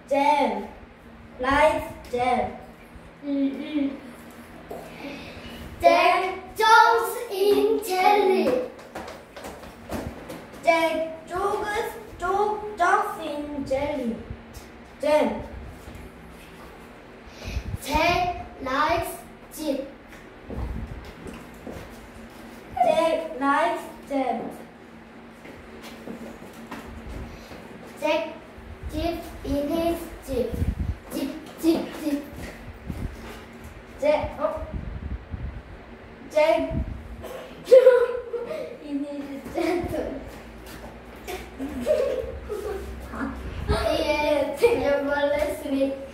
jam. Likes jam. Jack jumps in jelly. Jack jogs in jelly. Jam. Jack likes chip. Jack likes jam. Jack dips in his chip. Chip, chip, chip. Jack in his gentle. Yes, never listening.